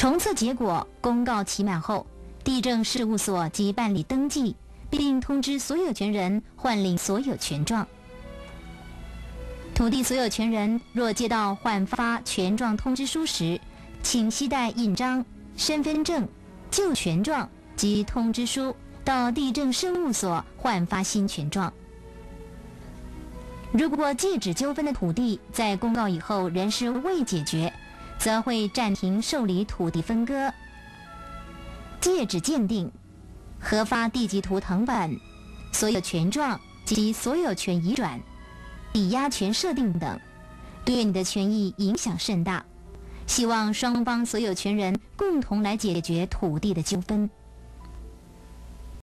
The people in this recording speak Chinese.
重测结果公告期满后，地政事务所即办理登记，并通知所有权人换领所有权状。土地所有权人若接到换发权状通知书时，请携带印章、身份证、旧权状及通知书到地政事务所换发新权状。如果界址纠纷的土地在公告以后仍是未解决，则会暂停受理土地分割、界址鉴定、核发地籍图誊本、所有权状及所有权移转、抵押权设定等，对你的权益影响甚大。希望双方所有权人共同来解决土地的纠纷。